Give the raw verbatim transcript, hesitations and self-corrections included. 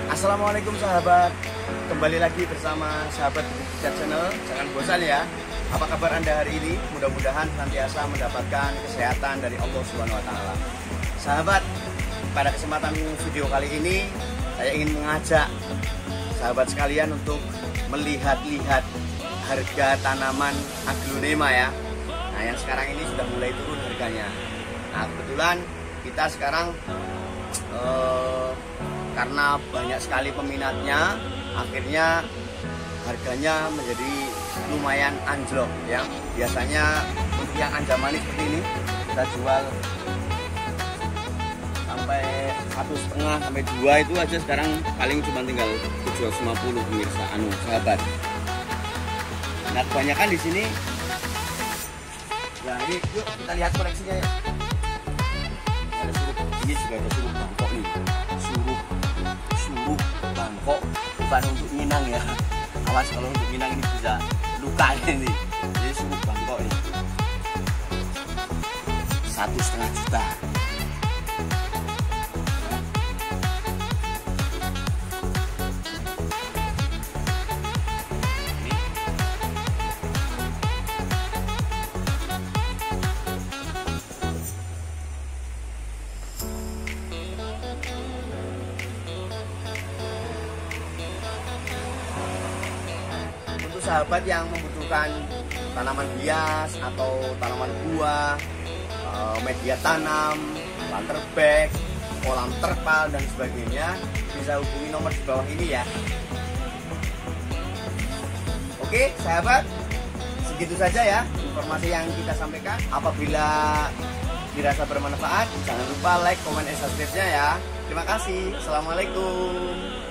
Assalamualaikum sahabat, kembali lagi bersama sahabat Bukit Channel. Jangan bosan ya. Apa kabar Anda hari ini? Mudah-mudahan senantiasa mendapatkan kesehatan dari Allah Subhanahu wa taala. Sahabat, pada kesempatan video kali ini saya ingin mengajak sahabat sekalian untuk melihat-lihat harga tanaman aglonema ya. Nah, yang sekarang ini sudah mulai turun harganya. Nah, kebetulan kita sekarang eh, karena banyak sekali peminatnya, akhirnya harganya menjadi lumayan anjlok ya. Biasanya untuk yang anjamani seperti ini kita jual sampai satu setengah sampai dua, itu aja sekarang paling cuma tinggal tujuh ratus lima puluh pemirsa anu sahabat. Nah, kebanyakan di sini. Nah, ini yuk kita lihat koleksinya ya. Ada suruh, ini juga ada suruh bangkok nih. Suruh suruh bangkok, bukan untuk minang ya. Awas kalau untuk minang ini bisa luka ini. Jadi suruh bangkok ini satu setengah juta. Sahabat yang membutuhkan tanaman hias atau tanaman buah, media tanam, planter bag, kolam terpal dan sebagainya, bisa hubungi nomor di bawah ini ya. Oke sahabat, segitu saja ya informasi yang kita sampaikan. Apabila dirasa bermanfaat, jangan lupa like, komen, dan subscribe-nya ya. Terima kasih. Assalamualaikum.